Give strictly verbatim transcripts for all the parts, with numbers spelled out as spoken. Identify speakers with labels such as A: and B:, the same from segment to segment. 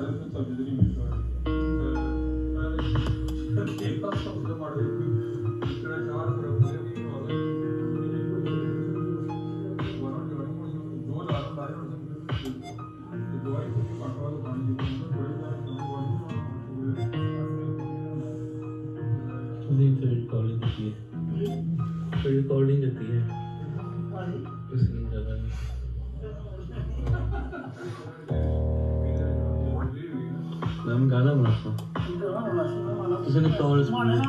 A: Recording होती है उसकी जगह मैं गाना बनाता हूँ उसने कॉल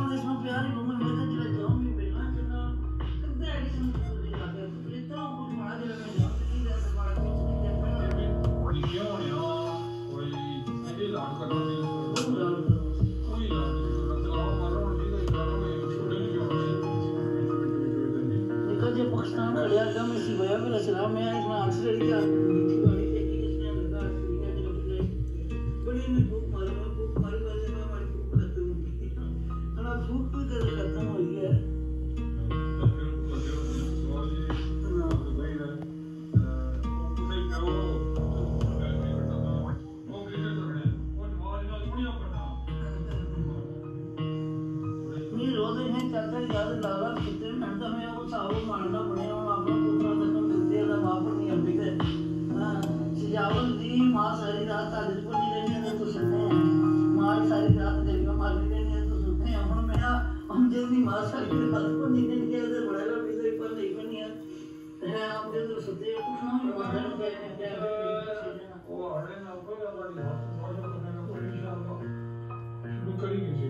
B: पाकिस्तान खड़िया था मैं सिवाया मेरा सलाम मैं इसमें आंसर लिया मीठी वाली देखी जिसने लगा ठीक है जब बड़ी में भूख मारी मैं भूख मारी मारी मैं हमारी भूख खत्म हो गई हमारा भूख भी कर खत्म हो गई है नहीं रोज में चाचा याद लाला कितने मिनट में वो साहब मारना पड़े और अपना पुत्र तक मिलते हैं बाप नहीं अभी के हां सिजावल दी मां सारी रात तालिज पर नहीं रहने तो सुनते हैं मां सारी रात देवी मार नहीं रहने तो सुनते हैं हम मैं हम जल्दी मां सारी रात को नहीं रहने के इधर बड़ा लो इधर पर नहीं बनी है हम जल्दी सुनते हैं कुछ ना मार के वो अरे ना कोई बात नहीं मौज करने का कोई इंशाल्लाह शुरू करेंगे जी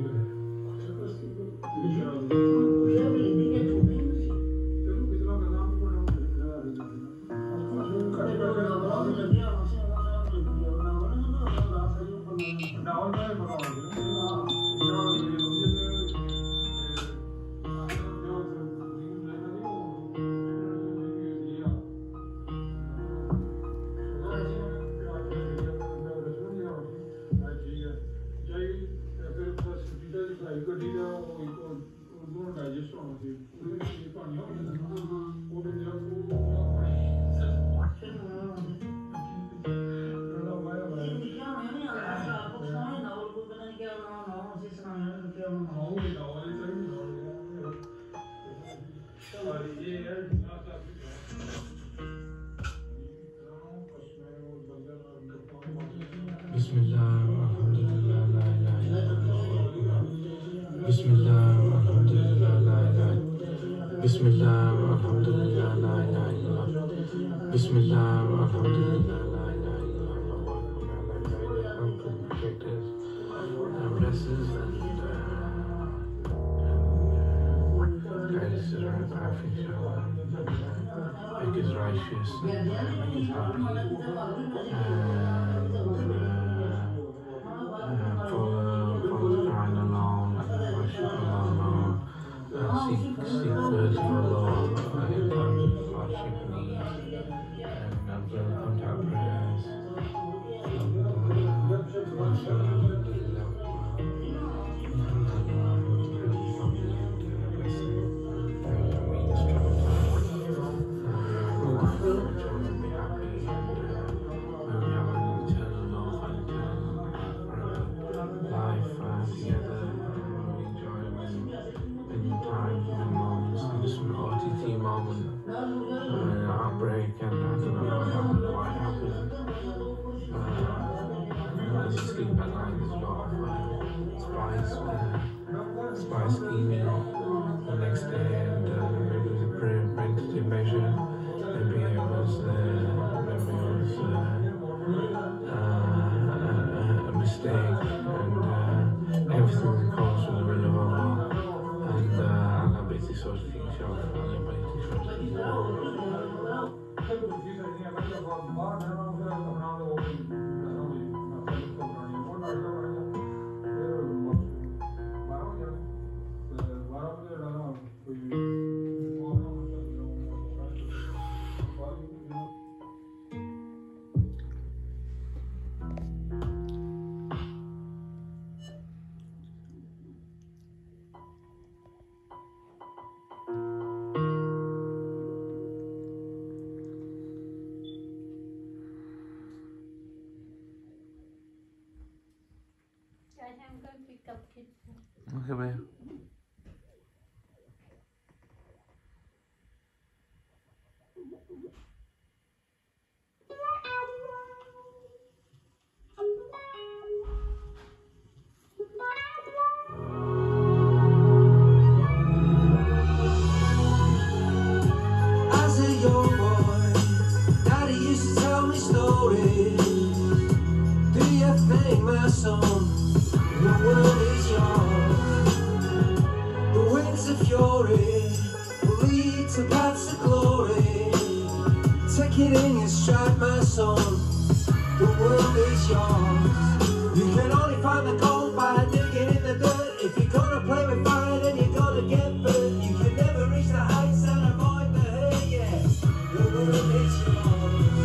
C: I'm going to pick up kids.
A: Okay, bye.
D: As a young boy, Daddy used to tell me stories. Do you think, my son, the world is yours? The winds of fury will lead to paths of glory. Take it in your stride, my son, the world is yours. You can only find the gold by digging in the dirt. If you're gonna play with fire, then you're gonna get burnt. You can never reach the heights and avoid the hurt, yeah. The world is yours.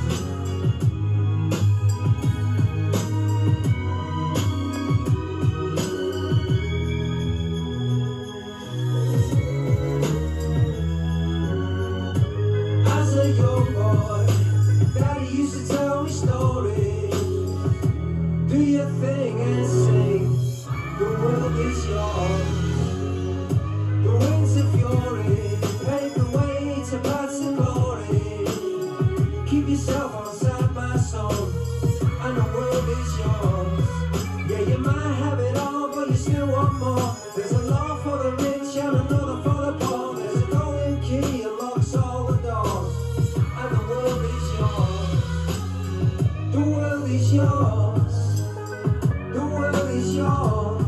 D: As a young boy, Daddy used to tell me stories. Do your thing and sing. The world is yours. The winds of fury pave the way to paths of glory. Keep yourself on side, my son, and the world is yours. Yeah, you might have it all, but you still want more. There's a law for the rich and another for the poor. There's a golden key that locks all the doors, and the world is yours. The world is yours. The world is yours.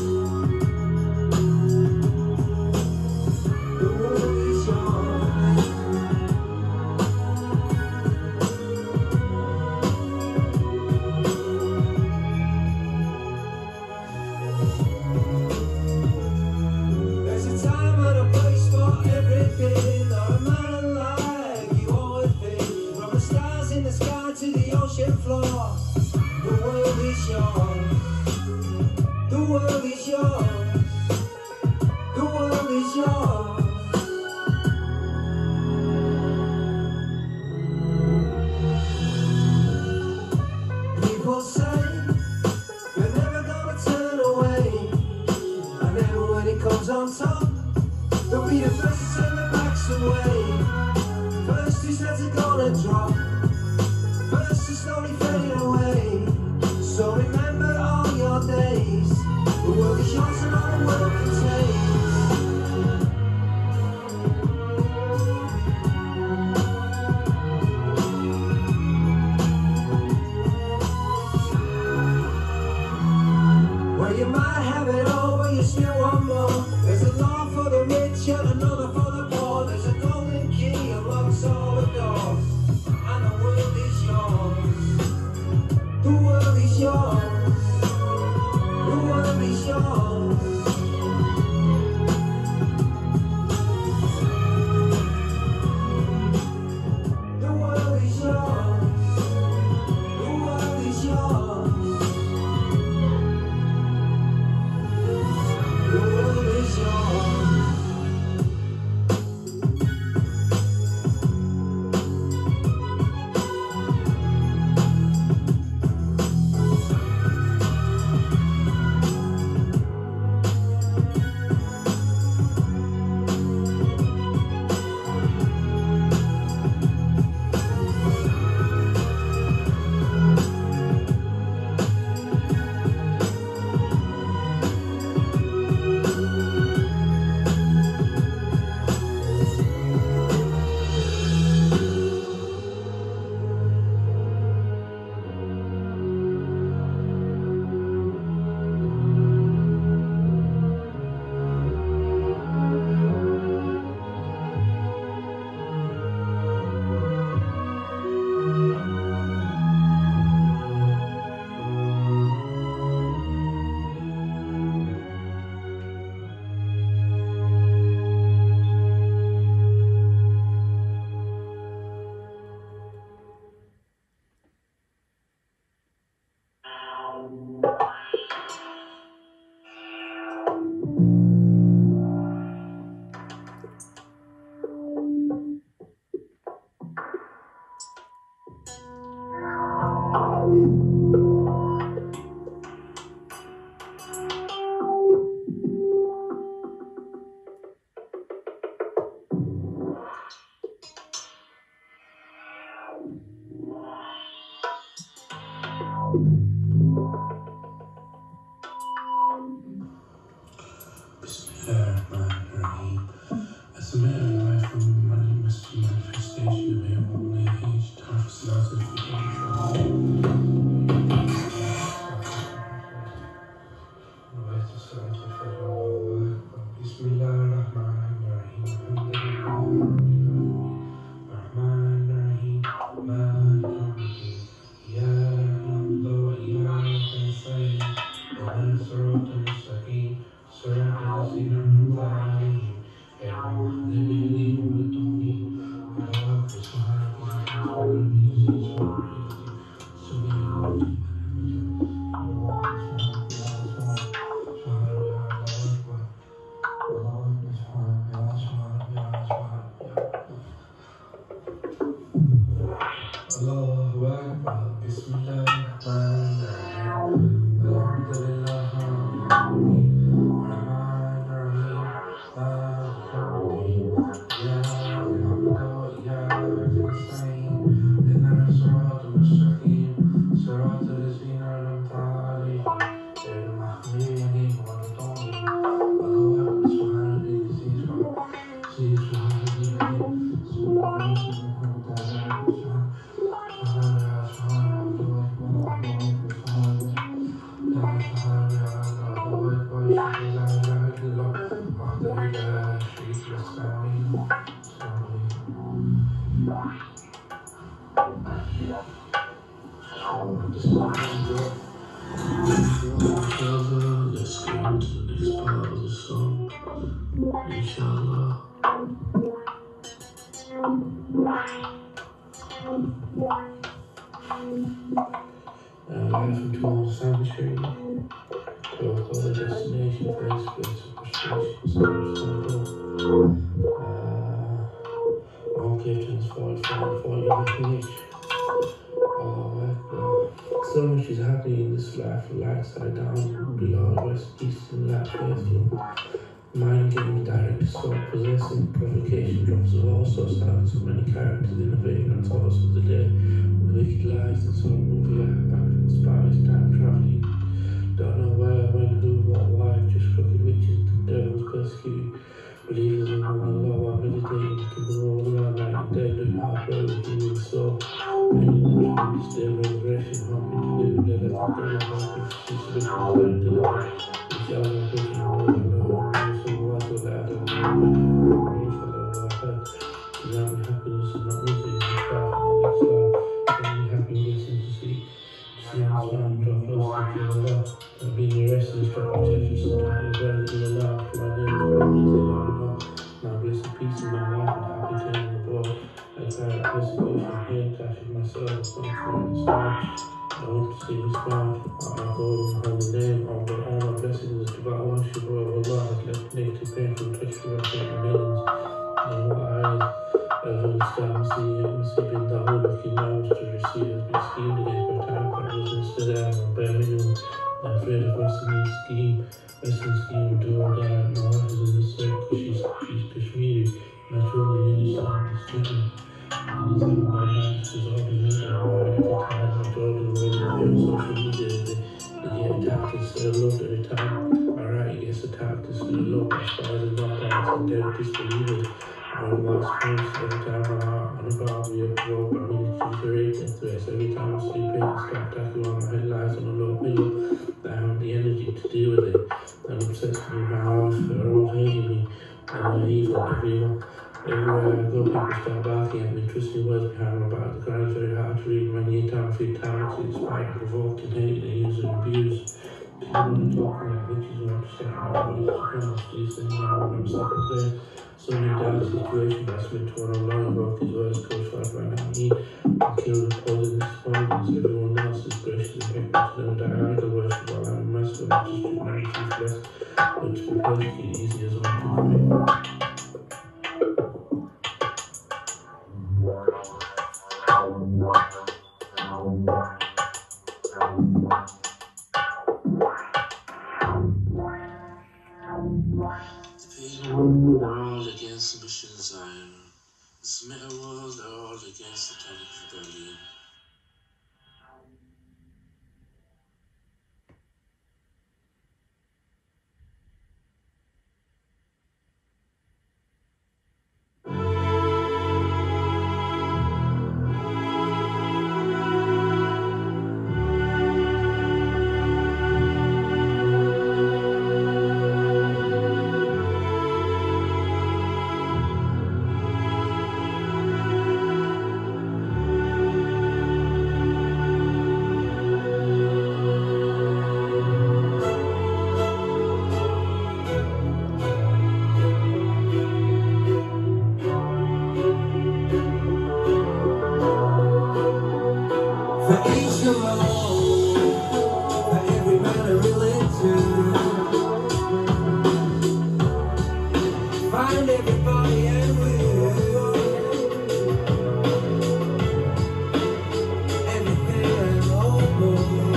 D: The world is yours. There's a time and a place for everything. Or a man alive, you always think. From the stars in the sky to the ocean floor. The world is yours. The world is yours. The world is yours. People say you're never gonna turn away, and then when it comes on top, they'll be the first to turn their backs away. First whose heads are gonna drop, first to slowly fade away. So remember all your days. The world is yours and all the world contains. Well, you might have it all, but you still want more. There's a law for the rich and another for the poor. There's a golden key that locks all the doors, and the world is yours. The world is yours. The world is yours. The world is yours. The world is yours. The world is yours.
C: Bismillahirrahmanirrahim. As a matter of life from manifestation of air only age, time for Salat Bismillahirrahmanirrahim. Rahmanirrahim. Maliki yawmiddin. Iyyaka nasta'in. Ihdinas siratal mustaqim. Siratal ladzina an'amta 'alaihim ghayril maghdubi 'alaihim. Allahu Akbar. Bismillahirrahmanirrahim. Alhamdulillah. Inshallah, let's go into the next part of the song. Inshallah. Uh, life from tomorrow's sanctuary, to our goal destination for experts of frustration, uh, all giftings for it, for for you to finish. Allahu Akbar. So much is happening in this life, light side down, below, west, east, and left, facing. Mind games, direct assault, possessing, provocation, drops of all sorts out, so many characters innovating on thoughts of the day, with wicked lies and so movie art, backwards spies, time traveling. Don't know where, when, who, what, why, just crooked witches, the devil's persecuting. Believers in one Allah while meditating, keep the roll around night and day, look half road, human soul. Many nations, their resurrection, hoping to live, let us not go, hoping to see solutions, and deliver. Inshallah, pushing all the Lord. Happiness is not easy, it's far from the next life. Only happiness is to see, to see this man draw closer to Allah, and being arrested is drop protection, sometimes rather than Allah, for my name is probably Allah. Now blessed peace in my life and happy turning abroad. I cry out persecution, pain, clash with myself, I'm free and smart. I want to see this man, I go and hold the name, all the honor, blessings, devout worship of Allah has left negative, painful, touch for us and millions. And what eyes ever understand, see it, must have been the whole looking now to receive has been schemed against by time partners instead of on bare minimum. I'm afraid of Western scheme, Western scheme would do or die. My wife is in this circle, she's, she's Kashmiri, naturally understand this treatment. These are my lives, there's all the news I want every time I draw the way on social media, they, they get attacked and still loved every time. Alright, it gets attacked and still loved as far as the knockdowns and dead disbelievers. I'm lost points every time I'm out on a barbie of rope, I mean it's rating threats every time I sleep in and start attacking on my headlights on a low pillow. I have the energy to deal with it. I'm obsessed with my house, they're all hating me, and I'm evil everyone. Everywhere I go, people start barking at me, twisting words behind my back. The crowd is very hard to read. Many a time I feel talented, inspired, provoked, and hated, and used and abused. People want to talk like witches want to set my bodies to promise to these things now when I'm stuck in place. So many dire situations that's meant to run online, broke his words, coach fight right now. He and killed the poison despondence. Everyone else is gracious and peppers to them die idol worship while I'm merciful, not just treat my truth less, but to be perfectly easy as one to commit. The world against the mission Zion. The Semitic world are all against the Tanakh rebellion.
D: each your own, for every man a religion. Find everybody and will everything and no more.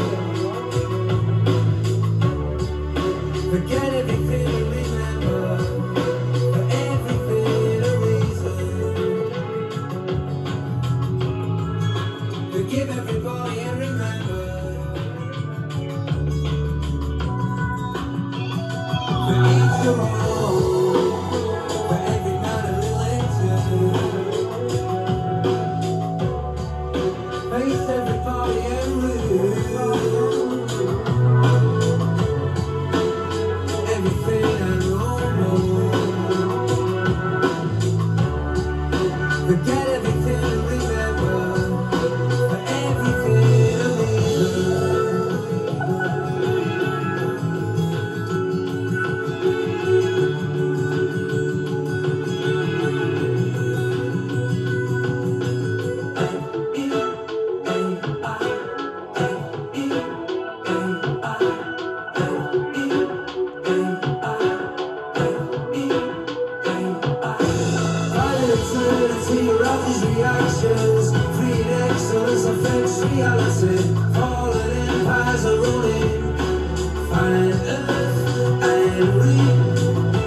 D: Forget everything and remember, for everything a reason. Forgive everybody and remember, for each your own, for every man a religion. Face everybody and rule everything and no more. Forget everything and remember, for everything a reason. Eternity arouses reactions, free excellence affects reality. Fallen empires are rolling, find earth and reap.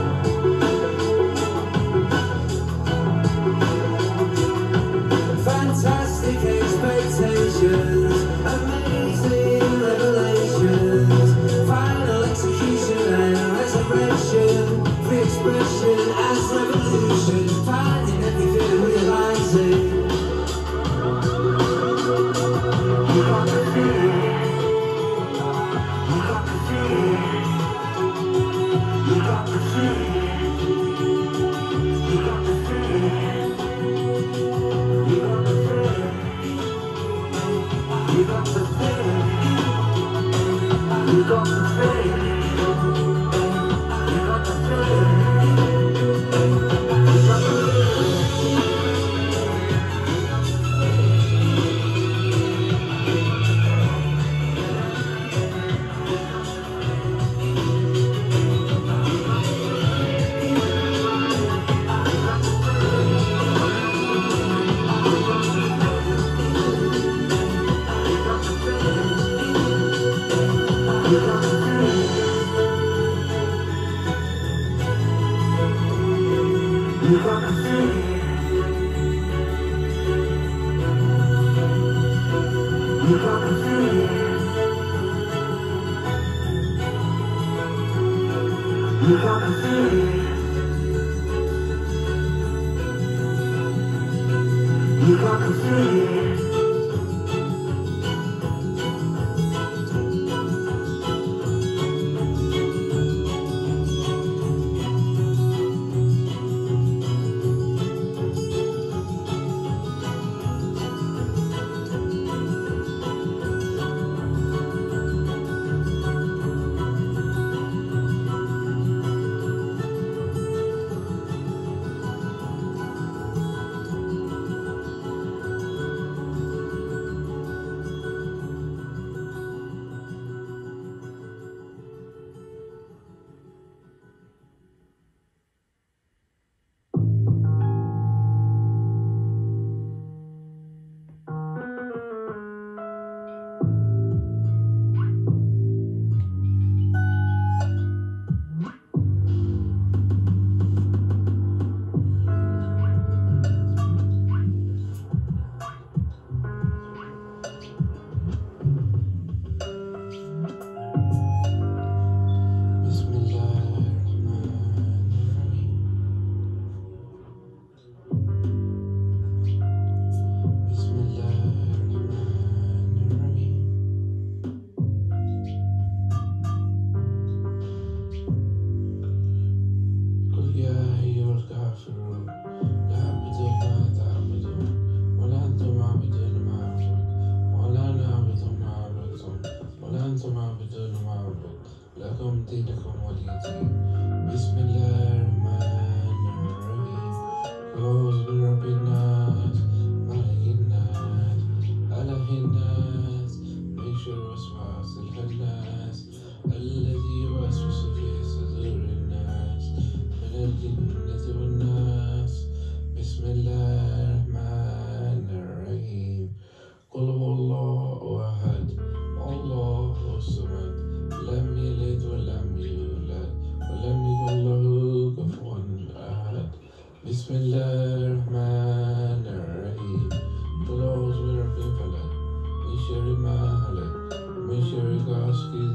D: Fantastic expectations, amazing revelations, final execution and resurrection, free expression as revolution, finding everything and realizing you got the feeling, you got the feeling, you got the feeling, you got the feeling, you got the feeling, you got the feeling, you got the feeling, you got the feeling. You got the feeling, you got the feeling, you got the feeling, you got the feeling. لكم دينكم ولي دين. بسم الله الرحمن الرحيم. أعوذ برب الناس، ملك الناس، إله الناس،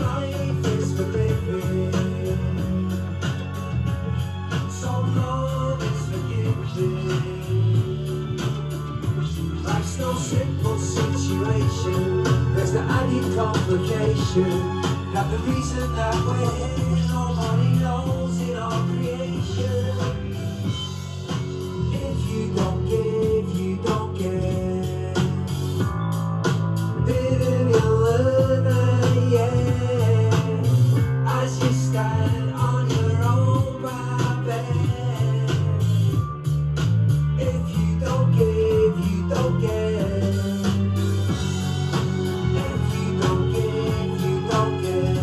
D: life is for living, so love is for giving. Life's no simple situation, there's the added complication that the reason that we're here nobody knows in our creation. If you don't give, you don't get. Didn't you learn that, yeah? As you stand on your own bed. If you don't give, you don't get. If you don't give, you don't get.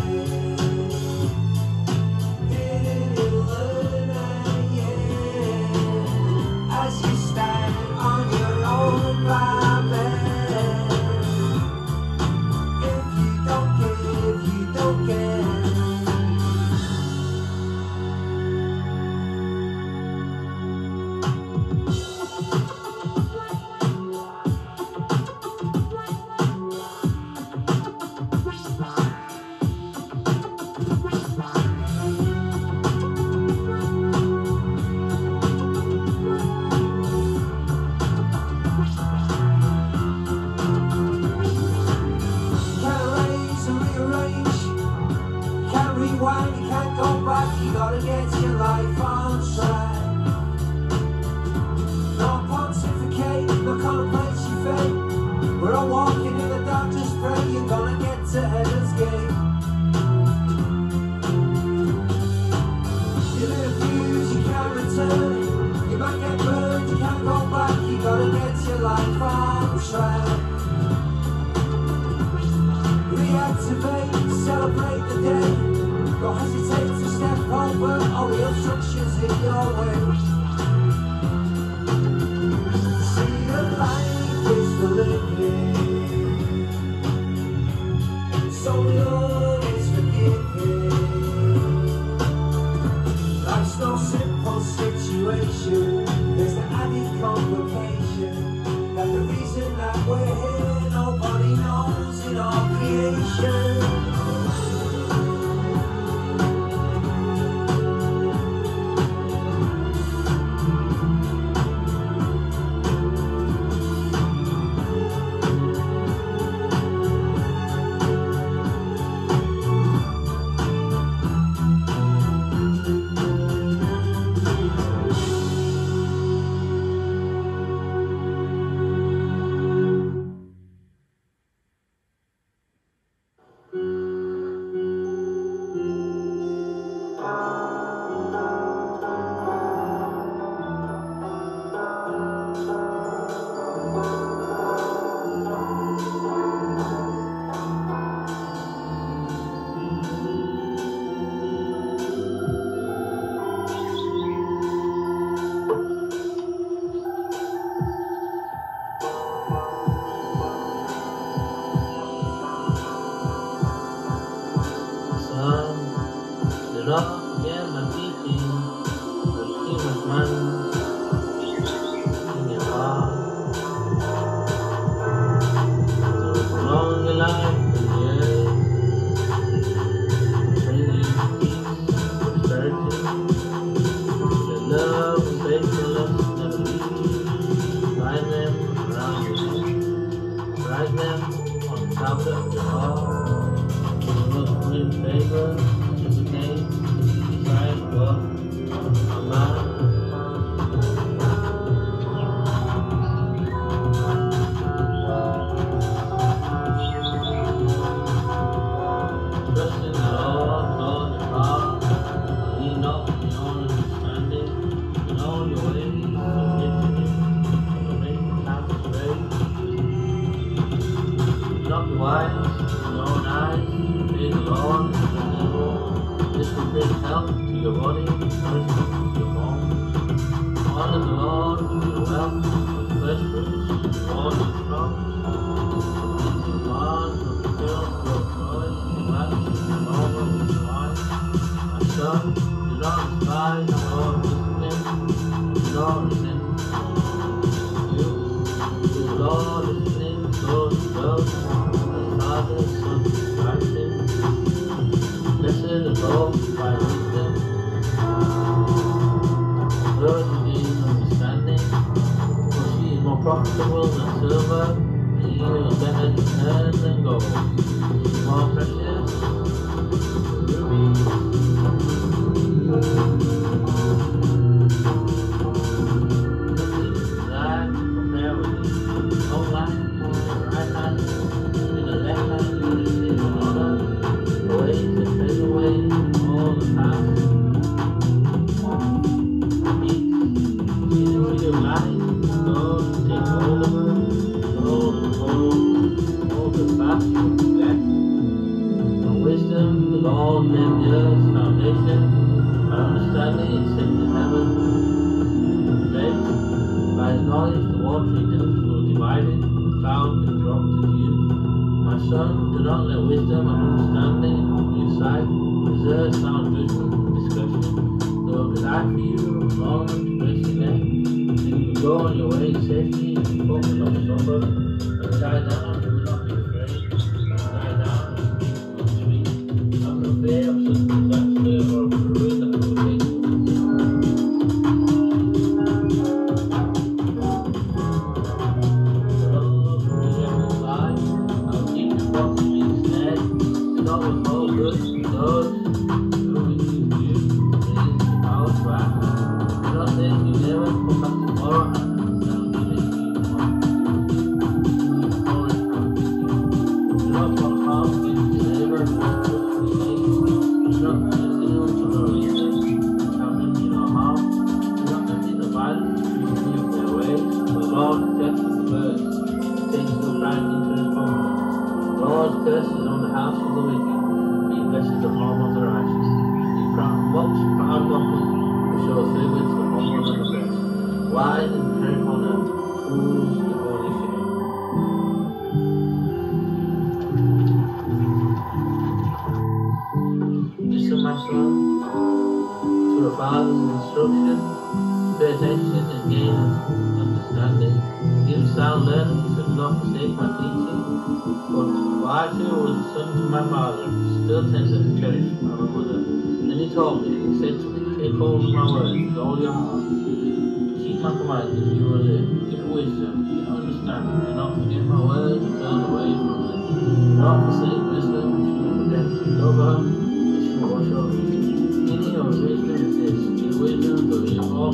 D: Didn't you learn that, yeah? As you stand on your own bed. If you don't give, you don't get. Can't erase or rearrange, can't rewind, you can't go back, you gotta get your life on track. No pontificate, no contemplate your fate. We're all walking in the dark, just pray you're gonna get to heaven's gate. You live views, you can't return, you might get burned, you can't go back, you gotta get your life on track. Reactivate, celebrate the day. Don't hesitate to step over all the obstructions in your way. See that life is for living, so love is for giving. Life's no simple situation, there's the added complication that the reason that we're here nobody knows in our creation.
A: Lord, listening, Lord, Lord, the Father, Son, Christ, more trouble than silver, and yield better return than gold. More precious, rubies. Life compare with the whole life, with the right hand, with the left hand, with the sin and honor, the ways that fade away, all the past. Your life, God, take hold of her, hold and hold, hold her fast from death. For wisdom, the Lord made the earth's foundation, by understanding it set the heaven bed. By his knowledge, the watery depths were divided, clouds and dropped to dew. My son, do not let wisdom and understanding hold you aside, reserve sound judgment and discretion. Though could I for you long to grace your neck, and you go on your way safely, and focus on slumber, and lie down, and will not be afraid, and lie down, and sleep, sweet. Have no fear of such disaster or of the ruin that will take you. The Lord will never lie, I'll keep you from being snared, do not withhold good from those who refuse you, please the power to act. Do not say you never come back tomorrow, and I'll give it to you tomorrow. Do not put harm against your neighbor, but trust in me. Do not commit anyone to no reason, and have done you no harm. Do not envy the violent, who move their ways. The Lord detests the birds, takes no pride into his promise. The Lord curses on the house of the wicked, he blesses the home of the righteous. He mocks proud mockers, who show favor to the humble and the oppressed. Wise and inherit honor, fools the holy shame. Listen, my son, to the father's instruction. Pay attention and gain understanding. Give sound learning, so do not forsake my teaching. For I too was a son to my father, still tender and cherished by my mother. Then he told me, he said to me, take hold of my words with all your heart. Keep my commands, you will live. Give wisdom, give understanding. Do not forget my words and turn away from them. Do not forsake wisdom, she will protect you. Love her, and she will watch over you. Meaning of wisdom is this: give wisdom to the all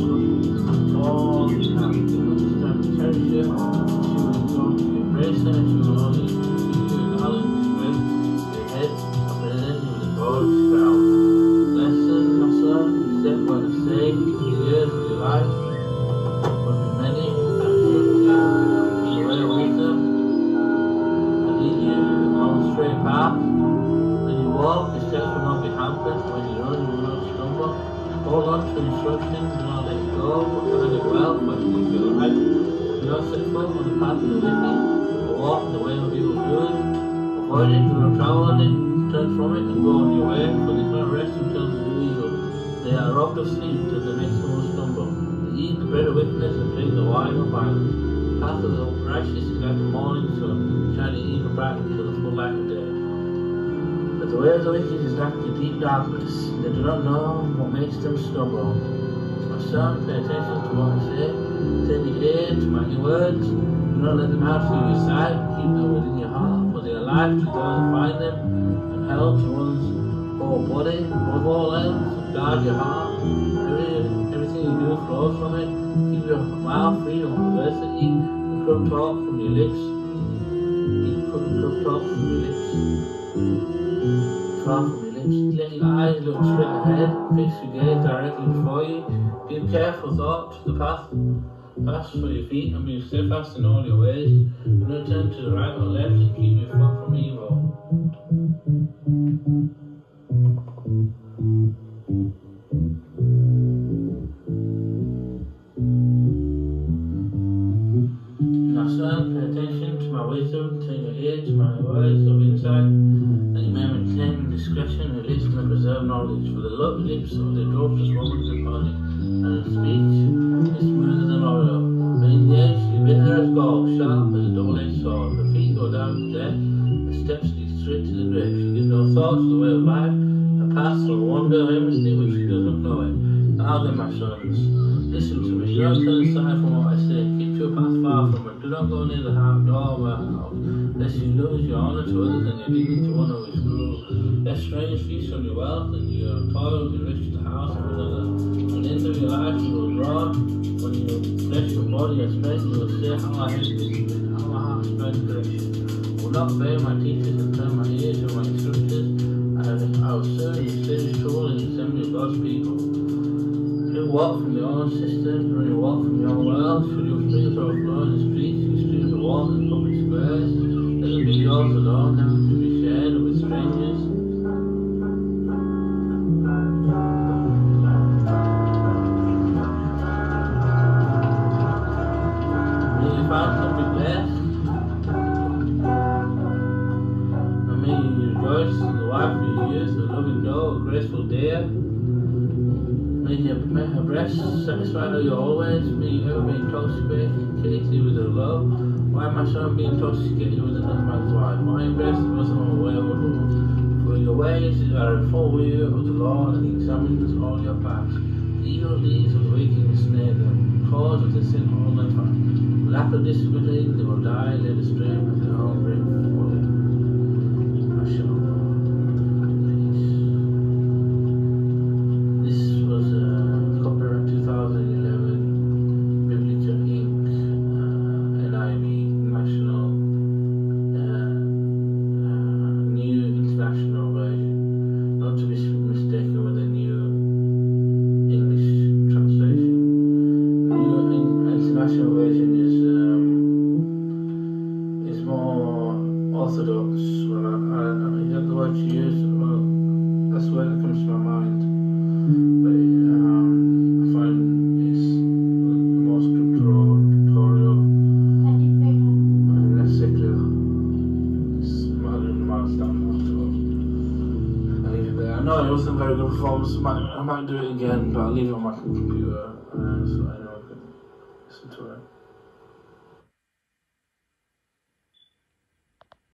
A: all you have. Give understanding, cherish her, and she will exalt you. Embrace her, and she will honor you. Give you knowledge, strength, your head, and present you with a glorious crown. Lesson, my son, step by the sake, the years of your life. But be many, and should you in the way of wisdom, and lead you on the straight path. When you walk, your steps will not be hampered. When you run, you will not stumble. Hold on to instructions, do not let go. Guard it well, but keep your life. Do not set foot on the path of the wicked, or walk in the way of evil doers. Avoid it, do not travel on it. Turn from it and go on your way, for they cannot rest until they do evil. They are robbed of sleep till the next one will stumble. They eat the bread of wickedness and drink the wine of violence. The path of the righteous is like the morning sun, shining even bright until the full light of day. But the way of the wicked is like the deep darkness. They do not know what makes them stumble. My son, pay attention to what I say. Turn your ear to my words. Do not let them out of your sight. Keep them within your heart, for they are life to those who find them, and health to one's whole body. Above all else, guard your heart. Every, everything you do flows from it. Keep your mouth free from perversity, and corrupt talk from your lips. Keep corrupt talk from your lips. Far from your lips. Let your eyes look straight ahead. Fix your gaze directly before you. Give careful thought to the path. Pass for your feet and be steadfast in all your ways. Do not turn to the right or left, and keep your foot from evil. Now, son, pay attention to my wisdom. Turn your ear to my words of insight, that you may maintain discretion and listen and preserve knowledge. For the lips of the adulterous woman is upon it, and the speech is smoother than oil. But in the edge is bitter as gall, sharp as a double-edged sword. Her feet go down to death, her steps lead straight to the grave. She gives no thought to the way of life, her paths will wander aimlessly when she does not know it. Now then, my sons, listen to me. Do not turn aside from what I say. Keep to a path far from it. Do not go near the half door of my house, lest you lose your honour to others and your dignity to one who is cruel. Let strangers feast on your wealth, and your toil be rich to the house of another. And into your life you will draw, when you bless your body and strength, you will say, how I have been, how I have spread correction. I will not obey my teachers and turn my ears to my instructors, and I will serve you spiritual in the assembly of God's people. Should you walk from your own systems, when you walk from your own wealth, should your springs overflow in the streets, your streams of water in public squares, let them be yours alone, never to be shared with strangers. May your family be blessed, and may you rejoice in the wife of your youth, a loving doe, a graceful deer. May your, may her breasts satisfy you always, may you ever be intoxicated with her love. Why my son be intoxicated with another man's wife? Why embrace the bosom of a wayward woman? For your ways are in full view of the Lord, and he examines all your paths. The evil deeds of the wicked ensnare them, cause of the sin all their time. Lack of discipline, they will die led astray by their own great folly. Mashallah. Orthodox, well, I, I, I mean, the word you use, well, that's the word that comes to my mind. But um, I find it's the most scriptural, pictorial, and less secular. It's modern and modern stuff after all. I leave it there. I know it wasn't a very good performance, I might, I might do it again, but I'll leave it on my computer, uh, so anyone can listen to it.